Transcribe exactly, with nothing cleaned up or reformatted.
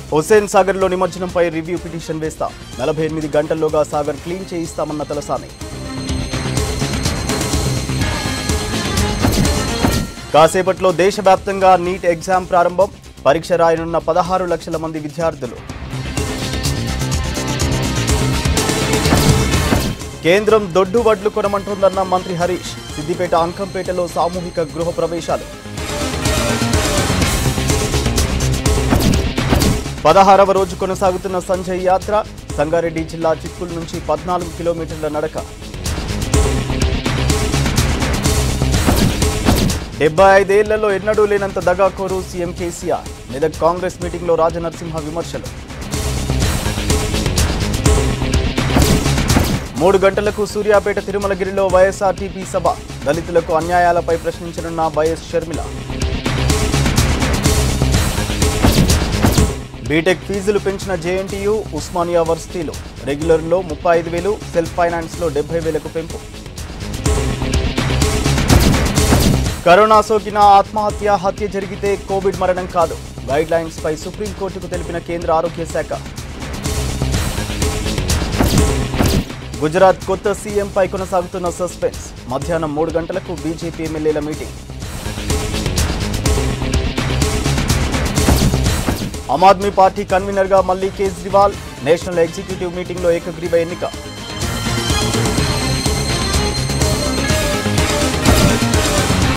హుస్సేన్ సాగర్లో నిమజ్జనంపై review petition వేస్తా నలభై ఎనిమిది గంటల్లోగా సాగర్ క్లీన్ చేయిస్తామన్న తలసాని. కాసేపట్లో దేశవ్యాప్తంగా నీట్ ఎగ్జామ్ ప్రారంభం. పరీక్ష రాయనున్న పదహారు లక్షల మంది విద్యార్థులు. కేంద్రం దొడ్డు వడ్లు కొనమంటోందన్న మంత్రి హరీష్. సిద్దిపేట అంకంపేటలో సామూహిక గృహ ప్రవేశాలు. పదహారవ రోజు కొనసాగుతున్న సంజయ్ యాత్ర. సంగారెడ్డి జిల్లా చిక్కుల నుంచి పద్నాలుగు కిలోమీటర్ల నడక. డెబ్బై ఐదేళ్లలో ఎన్నడూ లేనంత దగాకోరు సీఎం కేసీఆర్. మెదక్ కాంగ్రెస్ మీటింగ్లో రాజనరసింహ విమర్శలు. మూడు గంటలకు సూర్యాపేట తిరుమలగిరిలో వైఎస్ఆర్టీపీ సభ. దళితులకు అన్యాయాలపై ప్రశ్నించనున్న వైఎస్ షర్మిల. బీటెక్ ఫీజులు పెంచిన జేఎన్టీయూ, ఉస్మానియా వర్సిటీలు. రెగ్యులర్లో ముప్పై ఐదు వేలు, సెల్ఫ్ ఫైనాన్స్లో డెబ్బై వేలకు పెంపు. కరోనా సోకిన ఆత్మహత్య, హత్య జరిగితే కోవిడ్ మరణం కాదు. గైడ్ లైన్స్ పై సుప్రీంకోర్టుకు తెలిపిన కేంద్ర ఆరోగ్య శాఖ. గుజరాత్ కొత్త సీఎంపై కొనసాగుతున్న సస్పెన్స్. మధ్యాహ్నం మూడు గంటలకు బీజేపీ ఎమ్మెల్యేల మీటింగ్. ఆమ్ ఆద్మీ పార్టీ కన్వీనర్గా మళ్లీ కేజ్రీవాల్. నేషనల్ ఎగ్జిక్యూటివ్ మీటింగ్లో ఏకగ్రీవ ఎన్నిక.